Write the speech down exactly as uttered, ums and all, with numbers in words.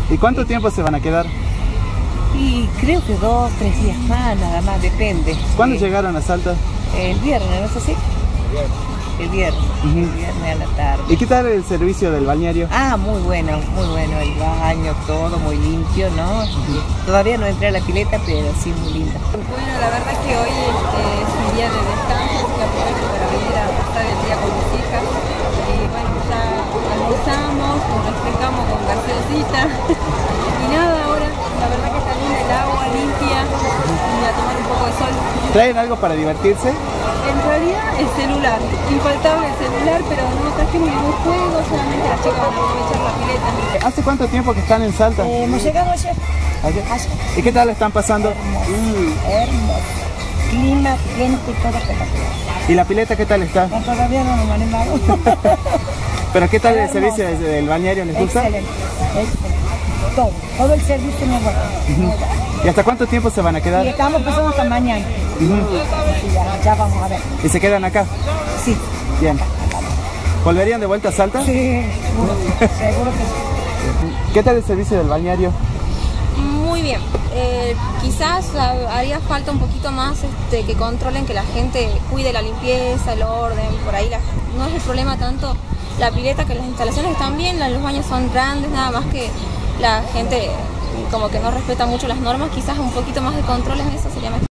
¿Y cuánto tiempo se van a quedar? Y creo que dos, tres días más, nada más, depende. ¿Cuándo eh, llegaron a Salta? El viernes, ¿no es así? El viernes, Uh-huh. el viernes a la tarde. ¿Y qué tal el servicio del balneario? Ah, muy bueno, muy bueno, el baño, todo muy limpio, ¿no? Uh-huh. Todavía no entré a la pileta, pero sí muy linda. Bueno, la verdad que hoy este, es un día de descanso, así que aprovecho para venir a pasar el día con mis hijas. Y bueno, ya almorzamos, nos refrescamos con gaseosita. Y nada, ahora la verdad que está linda el agua, limpia, y a tomar un poco de sol. ¿Traen algo para divertirse? En realidad el celular, infaltable el celular, pero no trajimos ningún juego, solamente las chicas van a aprovechar la pileta. ¿Hace cuánto tiempo que están en Salta? Eh, hemos llegado ayer. ¿Ayer? ¿Y qué tal le están pasando? Hermoso, Mm. hermoso. Clima, gente, todo espectacular. ¿Y la pileta qué tal está? No, todavía no nos han animado. ¿Pero qué tal el Hermoso. servicio desde del balneario? ¿Les gusta? Excelente, excelente. Todo, todo el servicio muy bueno. Muy bueno. ¿Y hasta cuánto tiempo se van a quedar? Y estamos pasando hasta mañana. Uh-huh. Sí, ya, ya vamos a ver. ¿Y se quedan acá? Sí. Bien. ¿Volverían de vuelta a Salta? Sí, seguro, seguro que sí. ¿Qué tal el servicio del balneario? Muy bien, eh, quizás ah, haría falta un poquito más este, que controlen que la gente cuide la limpieza, el orden, por ahí la, no es el problema tanto la pileta, que las instalaciones están bien, los baños son grandes, nada más que la gente como que no respeta mucho las normas, quizás un poquito más de control en eso sería mejor.